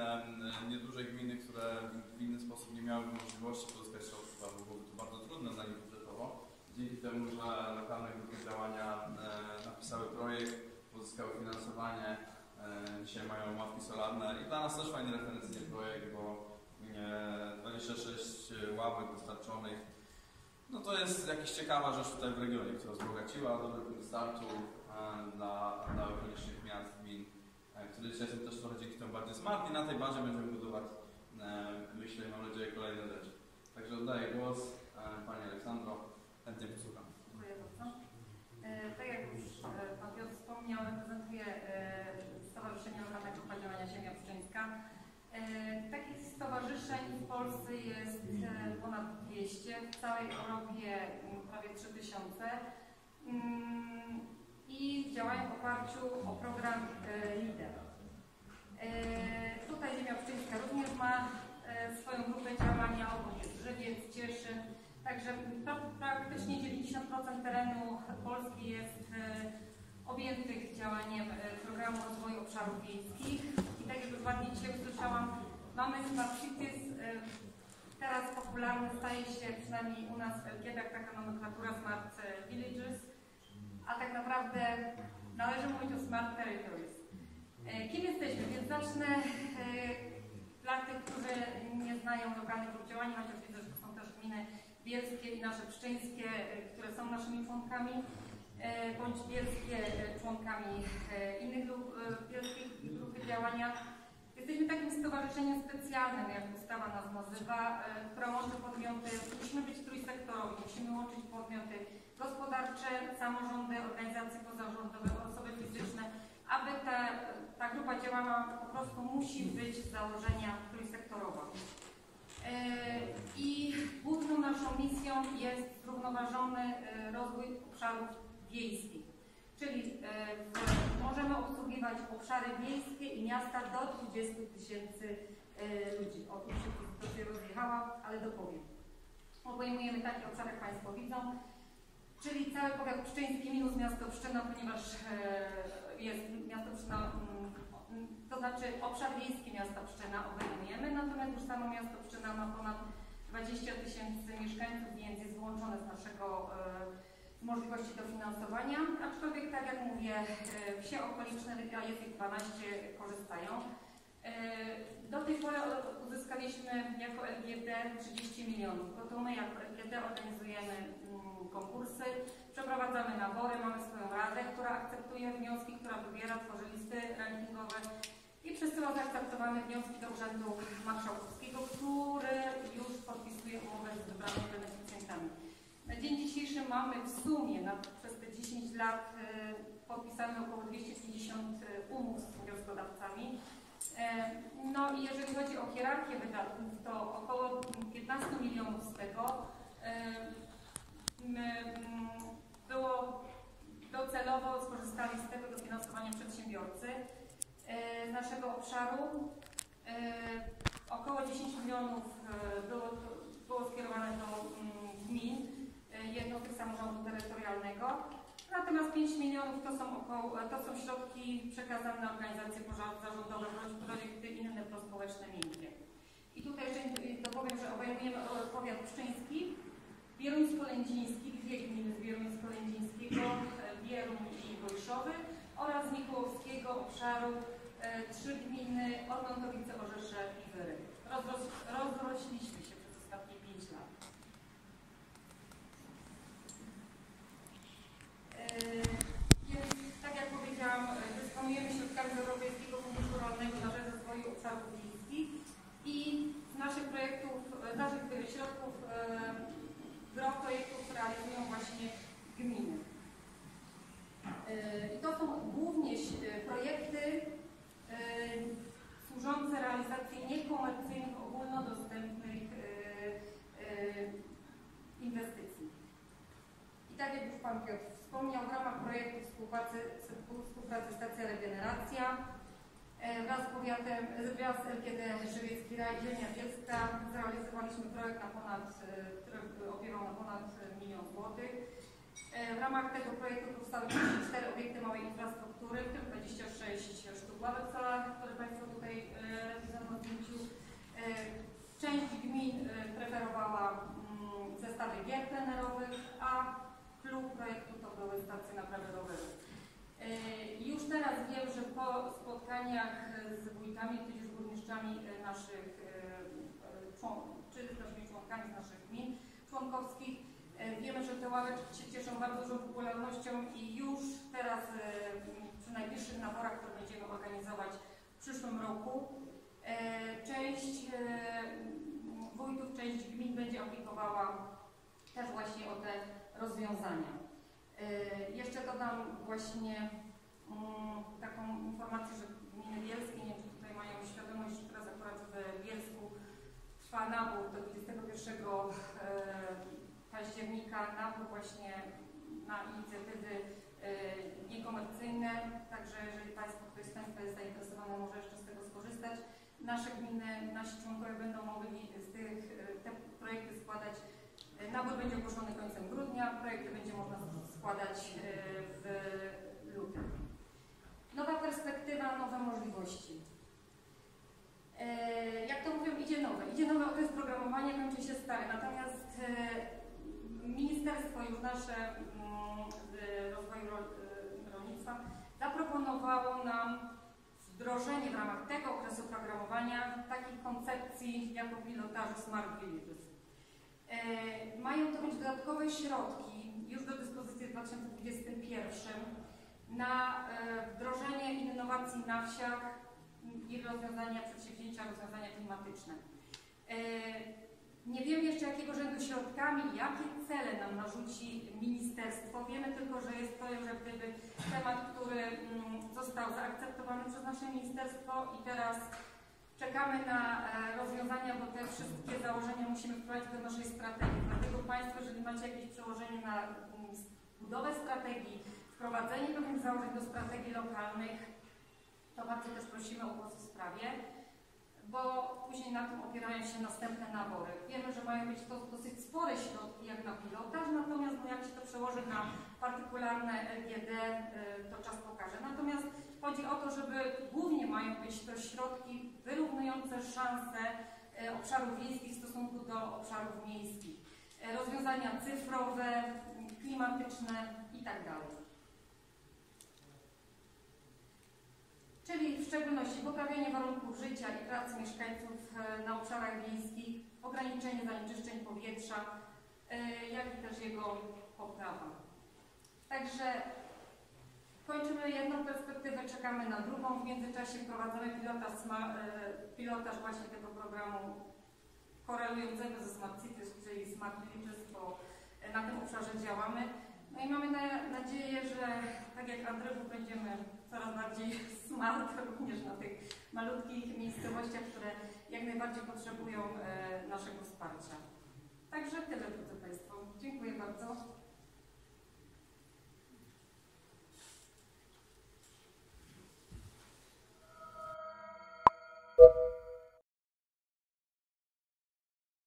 nieduże gminy, które w inny sposób nie miałyby możliwości pozyskać środków, albo byłoby to bardzo trudne dla nich budżetowo. Dzięki temu, że lokalne grupy działania napisały projekt, pozyskały finansowanie, dzisiaj mają ławki solarne i dla nas też fajny referencyjny projekt, bo 26 ławek dostarczonych, no to jest jakaś ciekawa rzecz tutaj w regionie, która wzbogaciła dobry punkt startu dla okolicznych miast, gmin, które dzisiaj są też trochę dzięki temu bardziej smart i na tej bazie będziemy budować, myślę, mam nadzieję, kolejne rzeczy. Także oddaję głos Pani Aleksandro, chętnie posłucham. Dziękuję bardzo. Tak jak już Pan Piotr wspomniał, reprezentuję Stowarzyszenie Lokalnego Grupa Działania Ziemia Pszczyńska. Takich stowarzyszeń w Polsce jest ponad 200, w całej Europie prawie 3000 i działają w oparciu o program LIDER. Tutaj Ziemia Pszczyńska również ma swoją grupę działania, obok jest Żywiec, Cieszyn, także praktycznie 90% terenu Polski jest objętych działaniem Programu Rozwoju Obszarów Wiejskich. I tak jak już ładnie dzisiaj usłyszałam, mamy Smart Cities, teraz popularny staje się, przynajmniej u nas w LGD, taka nomenklatura Smart Villages, a tak naprawdę należy mówić o Smart Territories. Kim jesteśmy? Więc zacznę dla tych, którzy nie znają lokalnych grup działania, chociaż widzę, że to są też gminy bielskie i nasze pszczyńskie, które są naszymi członkami, bądź bielskie członkami innych bielskich grupy działania. Jesteśmy takim stowarzyszeniem specjalnym, jak ustawa nas nazywa, która łączy podmioty, musimy być trójsektorowi, musimy łączyć podmioty gospodarcze, samorządy, organizacje pozarządowe, osoby fizyczne, aby ta grupa działania po prostu musi być z założenia trójsektorowa. I główną naszą misją jest zrównoważony rozwój obszarów wiejskich, czyli możemy obsługiwać obszary wiejskie i miasta do 20 000 ludzi. O, tu się rozjechałam, ale dopowiem. Obejmujemy takie obszary, jak Państwo widzą, czyli cały powiat pszczyński minus miasto Pszczyna, ponieważ jest miasto Pszczyna, to znaczy obszar wiejski miasta Pszczyna obejmujemy, natomiast już samo miasto Pszczyna ma ponad 20 000 mieszkańców, więc jest wyłączone z naszego możliwości dofinansowania, aczkolwiek tak jak mówię, wsie okoliczne, a jest ich 12, korzystają. Do tej pory uzyskaliśmy jako LGD 30 milionów, bo to my jako LGD organizujemy konkursy, przeprowadzamy nabory, mamy swoją radę, która akceptuje wnioski, która wybiera, tworzy listy rankingowe i przesyła zaakceptowane wnioski do Urzędu Marszałkowskiego, który już podpisuje umowę z wybranymi beneficjentami. Na dzień dzisiejszy mamy w sumie przez te 10 lat podpisane około 250 umów z wnioskodawcami. No i jeżeli chodzi o hierarchię wydatków, to około 15 milionów z tego było docelowo, skorzystali z tego dofinansowania przedsiębiorcy z naszego obszaru. Około 10 milionów było skierowane do gmin, jednostek samorządu terytorialnego, natomiast 5 milionów to są środki przekazane na organizacje pozarządowe, projekty inne prospołeczne, miękkie. I tutaj jeszcze dopowiem, że obejmujemy powiat pszczyński, bieruńsko-lędziński, 2 gminy z bieruńsko-lędzińskiego, Bieruń i Wojszowy oraz z Mikołowskiego obszaru 3 gminy, Orlątowice, Orzesze i Wyry. Rozrośliśmy się przez ostatnie 5 lat. Więc, tak jak powiedziałam, dysponujemy środkami z Europejskiego Funduszu Rolnego na rzecz rozwoju obszarów wiejskich i z naszych projektów, z naszych środków gro projektów realizują właśnie gminy. I to są głównie projekty służące realizacji niekomercyjnych, ogólnodostępnych inwestycji. I tak jak już Pan Piotr wspomniał, w ramach projektu współpracy Stacja Regeneracja wraz z LGD Żywiecki Raj Ziemia Bielska zrealizowaliśmy projekt, który opiewał na ponad 1 000 000 złotych. W ramach tego projektu powstały 4 obiekty małej infrastruktury dobrych, 26 sztuk ławek solarnych, które Państwo tutaj widzą na zdjęciu. Część gmin preferowała zestawy gier plenerowych, a klub projektu to były stacje naprawy rowerów. Już teraz wiem, że po spotkaniach z wójtami, tudzież burmistrzami naszych czy z naszymi członkami z naszych gmin członkowskich, wiemy, że te ławeczki się cieszą bardzo dużą popularnością i już teraz przy najbliższych naborach, które będziemy organizować w przyszłym roku, część wójtów, część gmin będzie aplikowała też właśnie o te rozwiązania. Jeszcze dodam właśnie taką informację, że gminy bielskie, nie wiem, czy tutaj mają świadomość, że teraz akurat w Bielsku trwa nabór do 21 października, nabór właśnie na inicjatywy niekomercyjne, także jeżeli ktoś z Państwa jest zainteresowany, może jeszcze z tego skorzystać. Nasze gminy, nasi członkowie będą mogli te projekty składać. Nabór będzie ogłoszony końcem grudnia, projekty będzie można składać w lutym. Nowa perspektywa, nowe możliwości. Jak to mówią, idzie nowe okres programowania, kończy się stare, natomiast ministerstwo już nasze rozwoju rolnictwa zaproponowało nam wdrożenie w ramach tego okresu programowania takich koncepcji jako pilotażu Smart Villages. Mają to być dodatkowe środki już do dyspozycji w 2021 na wdrożenie innowacji na wsiach i przedsięwzięcia rozwiązania klimatyczne. Nie wiemy jeszcze, jakiego rzędu środkami i jakie cele nam narzuci ministerstwo. Wiemy tylko, że jest to już jak gdyby temat, który został zaakceptowany przez nasze ministerstwo i teraz czekamy na rozwiązania, bo te wszystkie założenia musimy wprowadzić do naszej strategii. Dlatego Państwo, jeżeli macie jakieś przełożenie na budowę strategii, wprowadzenie pewnych założeń do strategii lokalnych, to bardzo też prosimy o głos w sprawie, bo później na tym opierają się następne nabory. Wiemy, że mają być to dosyć spore środki jak na pilotaż, natomiast jak się to przełoży na partykularne LGD, to czas pokaże. Natomiast chodzi o to, żeby głównie mają być to środki wyrównujące szanse obszarów wiejskich w stosunku do obszarów miejskich. Rozwiązania cyfrowe, klimatyczne itd. Czyli w szczególności poprawienie warunków życia i pracy mieszkańców na obszarach wiejskich, ograniczenie zanieczyszczeń powietrza, jak i też jego poprawa. Także kończymy jedną perspektywę, czekamy na drugą. W międzyczasie wprowadzamy pilotaż właśnie tego programu korelującego ze Smart Cities, czyli Smart Villages, bo na tym obszarze działamy. No i mamy nadzieję, że tak jak Andrzejów będziemy coraz bardziej smart również na tych malutkich miejscowościach, które jak najbardziej potrzebują naszego wsparcia. Także tyle, drodzy Państwo. Dziękuję bardzo.